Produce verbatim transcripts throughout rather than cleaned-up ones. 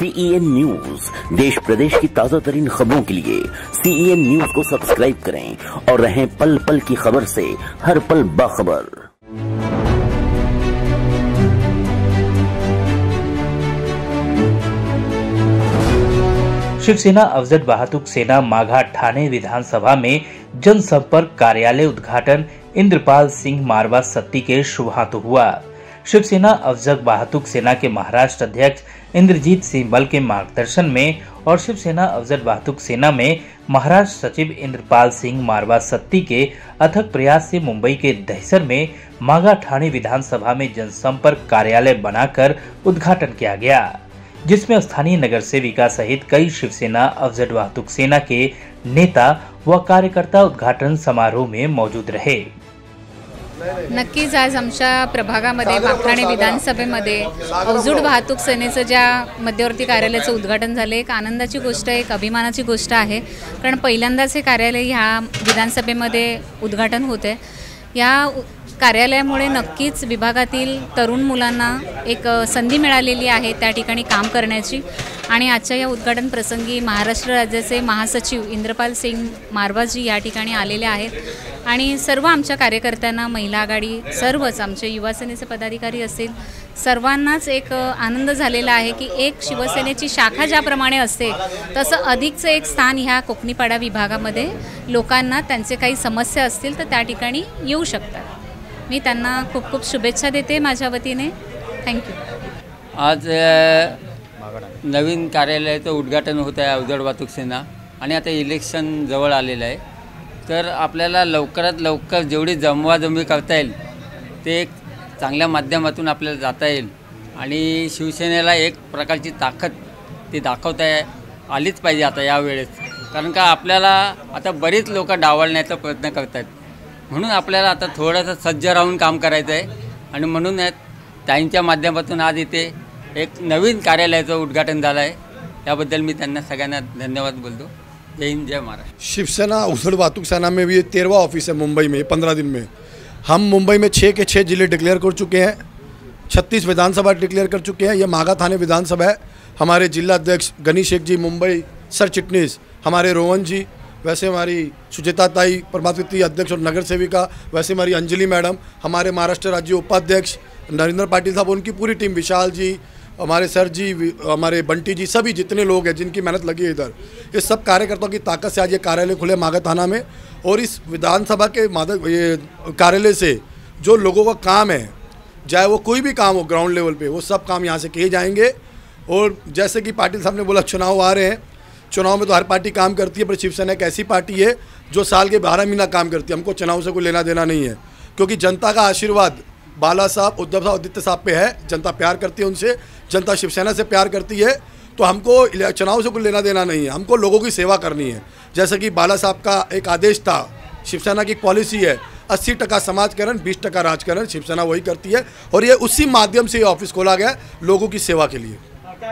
CEN news, देश प्रदेश की ताजा तरीन खबरों के लिए सीईएन न्यूज को सब्सक्राइब करें और रहें पल पल की खबर से हर पल बाखबर। शिवसेना अवजड वाहतूक सेना माघा ठाणे विधानसभा में जनसंपर्क कार्यालय उद्घाटन इंद्रपाल सिंह मारवा सत्ती के शुभ हाथों हुआ। शिवसेना अवजड वाहतूक सेना के महाराष्ट्र अध्यक्ष इंद्रजीत सिंह बल के मार्गदर्शन में और शिवसेना अवजड वाहतूक सेना में महाराष्ट्र सचिव इंद्रपाल सिंह मारवा सत्ती के अथक प्रयास से मुंबई के दहिसर में माघा ठाणे विधानसभा में जनसंपर्क कार्यालय बनाकर उद्घाटन किया गया, जिसमें स्थानीय नगर सेविका सहित कई शिवसेना अवजड वाहतूक सेना के नेता व कार्यकर्ता उद्घाटन समारोह में मौजूद रहे। नक्कीच आज आमच्या प्रभागामध्ये ठाणे विधानसभेमध्ये अवजड वाहतूक सेनेचं ज्या मध्यवर्ती कार्यालयाचं उद्घाटन झाले एक आनंदाची गोष्ट आहे, एक अभिमानाची गोष्ट आहे, कारण पहिल्यांदाच हे कार्यालय ह्या विधानसभेमध्ये उद्घाटन होते। या कार्यालयामुळे नक्कीच विभागातील तरुण मुलांना एक संधी मिळालेली आहे त्या ठिकाणी काम करण्याची आणि आजच्या या उद्घाटन प्रसंगी महाराष्ट्र राज्याचे महासचिव इंद्रपाल सिंह मारवाजी या ठिकाणी आलेले आहेत आणि सर्व आमच्या कार्यकर्त्यांना, महिला आघाडी, सर्वच आमचे युवा सेनेचे पदाधिकारी असतील, सर्वांनाच एक आनंद झालेला आहे की एक शिवसेनेची शाखा ज्याप्रमाणे असते तसं अधिकचं एक स्थान ह्या कोकणीपाडा विभागामध्ये लोकांना त्यांचे काही समस्या असतील तर त्या ठिकाणी येऊ शकतात। मी त्यांना खूप खूप शुभेच्छा देते माझ्या वतीने। थँक्यू। आज नवीन कार्यालयाचं उद्घाटन होत आहे अवजड वाहतूक सेना आणि आता इलेक्शन जवळ आलेलं आहे, तर आपल्याला लवकरात लवकर जेवढी जमवाजमवी करता येईल ते एक चांगल्या माध्यमातून आपल्याला जाता येईल आणि शिवसेनेला एक प्रकारची ताकद ती दाखवता आलीच पाहिजे आता यावेळेस, कारण का आपल्याला आता बरीच लोक डावलण्याचा प्रयत्न करत आहेत, म्हणून आपल्याला आता थोडंसं सज्ज राहून काम करायचं आहे आणि म्हणून त्यांच्या माध्यमातून आज इथे एक नवीन कार्यालयाचं उद्घाटन झालं आहे। याबद्दल मी त्यांना सगळ्यांना धन्यवाद बोलतो। जय हिंद, जय महाराष्ट्र। शिवसेना अवजड वाहतूक सेना में भी तेरहवा ऑफिस है मुंबई में। पंद्रह दिन में हम मुंबई में छः के छः जिले डिक्लेयर कर चुके हैं, छत्तीस विधानसभा डिक्लेयर कर चुके हैं। ये माघा थाने विधानसभा है। हमारे जिला अध्यक्ष गणेश शेख जी मुंबई, सर चिटनीस हमारे रोहन जी, वैसे हमारी सुचेता ताई परमात्विती अध्यक्ष और नगर सेविका, वैसे हमारी अंजलि मैडम, हमारे महाराष्ट्र राज्य उपाध्यक्ष नरेंद्र पाटिल साहब, उनकी पूरी टीम, विशाल जी, हमारे सर जी, हमारे बंटी जी, सभी जितने लोग हैं जिनकी मेहनत लगी है इधर, इस सब कार्यकर्ताओं की ताकत से आज ये कार्यालय खुले माघा थाना में। और इस विधानसभा के माधव ये कार्यालय से जो लोगों का काम है, चाहे वो कोई भी काम हो ग्राउंड लेवल पे, वो सब काम यहाँ से किए जाएंगे। और जैसे कि पाटिल साहब ने बोला चुनाव आ रहे हैं, चुनाव में तो हर पार्टी काम करती है, पर शिवसेना एक ऐसी पार्टी है जो साल के बारह महीना काम करती है। हमको चुनाव से कोई लेना देना नहीं है, क्योंकि जनता का आशीर्वाद बाला साहब, उद्धव साहब, आदित्य साहब पे है। जनता प्यार करती है उनसे, जनता शिवसेना से प्यार करती है, तो हमको चुनाव से कोई लेना देना नहीं है, हमको लोगों की सेवा करनी है। जैसे कि बाला साहब का एक आदेश था, शिवसेना की पॉलिसी है अस्सी टका समाजकरण, बीस टका राजकरण, शिवसेना वही करती है और ये उसी माध्यम से ये ऑफिस खोला गया लोगों की सेवा के लिए।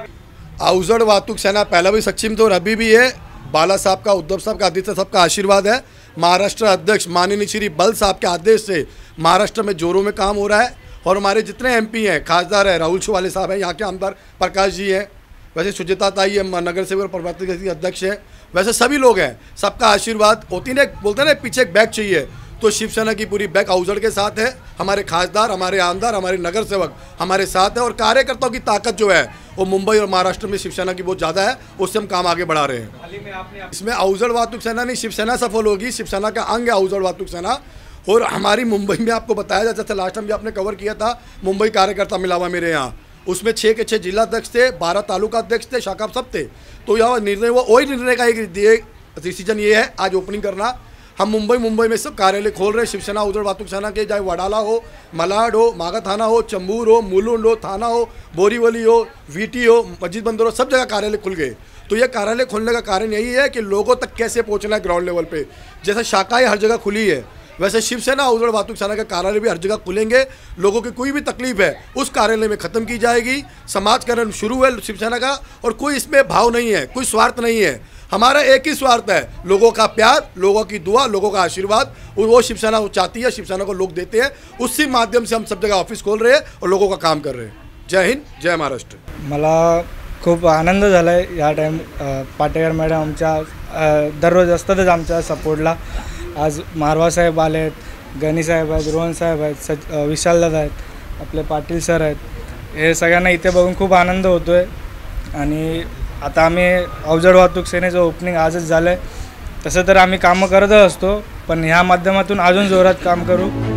अवजड वाहतूक सेना पहला भी सक्षम थे और अभी भी है। बाला साहब का, उद्धव साहब का, आदित्य साहब का आशीर्वाद है। महाराष्ट्र अध्यक्ष माननीय श्री बल साहब के आदेश से महाराष्ट्र में जोरों में काम हो रहा है और हमारे जितने एमपी हैं, खासदार है राहुल शिवाले साहब हैं, यहाँ के आमदार प्रकाश जी हैं, वैसे सुचेता ताई है, नगर सेवक प्रभात अध्यक्ष हैं, वैसे सभी लोग हैं। सबका आशीर्वाद होती ने बोलते ना पीछे एक बैग चाहिए, तो शिवसेना की पूरी बैग अवजड के साथ है। हमारे खासदार, हमारे आमदार, हमारे नगर सेवक हमारे साथ है और कार्यकर्ताओं की ताकत जो है वो मुंबई और महाराष्ट्र में शिवसेना की बहुत ज़्यादा है, उससे हम काम आगे बढ़ा रहे हैं। इसमें अवजड वाहतूक सेना नहीं, शिवसेना सफल होगी। शिवसेना का अंग है अवजड वाहतूक सेना। और हमारी मुंबई में आपको बताया जाता था, लास्ट टाइम भी आपने कवर किया था, मुंबई कार्यकर्ता मिला हुआ मेरे यहाँ, उसमें छः के छः जिला अध्यक्ष थे, बारह तालुका अध्यक्ष थे, शाखा सब थे। तो यह निर्णय हुआ, वही निर्णय का एक डिसीजन ये है आज ओपनिंग करना। हम मुंबई मुंबई में सब कार्यालय खोल रहे हैं शिवसेना अवजड वाहतूक सेना के, चाहे वडाला हो, मलाड हो, माघा थाना हो, चंबूर हो, मुलुंड हो, थाना हो, बोरीवली हो, वीटी हो, मस्जिद बंदर हो, सब जगह कार्यालय खुल गए। तो ये कार्यालय खोलने का कारण यही है कि लोगों तक कैसे पहुंचना है ग्राउंड लेवल पे। जैसे शाखाएं हर जगह खुली है, वैसे शिवसेना अवजड वाहतूक सेना के कार्यालय भी हर जगह खुलेंगे। लोगों की कोई भी तकलीफ है उस कार्यालय में खत्म की जाएगी। समाजकरण शुरू है शिवसेना का और कोई इसमें भाव नहीं है, कोई स्वार्थ नहीं है। हमारा एक ही स्वार्थ है, लोगों का प्यार, लोगों की दुआ, लोगों का आशीर्वाद। वो शिवसेना वो चाहती है, शिवसेना को लोग देते हैं, उसी माध्यम से हम सब जगह ऑफिस खोल रहे हैं और लोगों का काम कर रहे हैं। जय हिंद, जय महाराष्ट्र। मला खूप आनंद झाला आहे या टाईम पाटेकर मॅडम आमच्या अ, दररोज असतातच आमच्या सपोर्टला. आज मारवा साहेब आले आहेत, गणी साहेब आहेत, रोहन साहेब आहेत, सच विशालदादा आहेत, आपले पाटील सर आहेत. हे सगळ्यांना इथे बघून खूप आनंद होतो आहे. आणि आता आम्ही अवजड वाहतूक सेनेचं ओपनिंग आजच झालं आहे. तसं तर आम्ही कामं करतच असतो, पण ह्या माध्यमातून अजून जोरात काम करू.